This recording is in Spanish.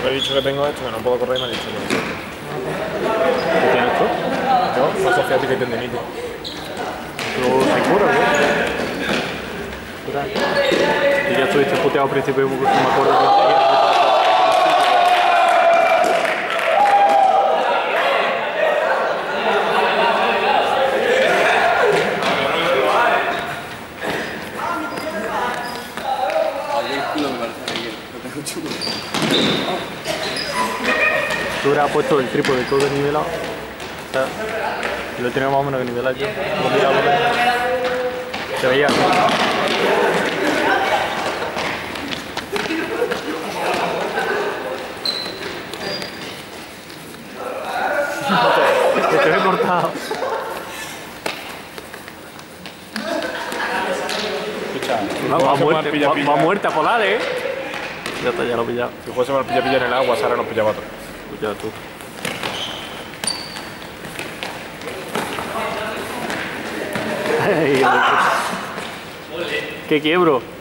he dicho que tengo esto, que no puedo correr y me ha dicho que no. ¿Qué tienes tú? Yo, paso ciática y tendinitis. ¿Tú te curas, ¿no? Y ya estuviste puteado al principio, me acuerdo que... Tú hubieras puesto el trípode todo nivelado. O sea, lo tenía más o menos que nivelar yo. Se veía. Que te he cortado. Escucha, va muerta polar, Ya está, ya lo he pillado. si fuésemos al pilla-pilla en el agua, Sara nos pillaba a todos. Ya tú. ¿Qué quiebro?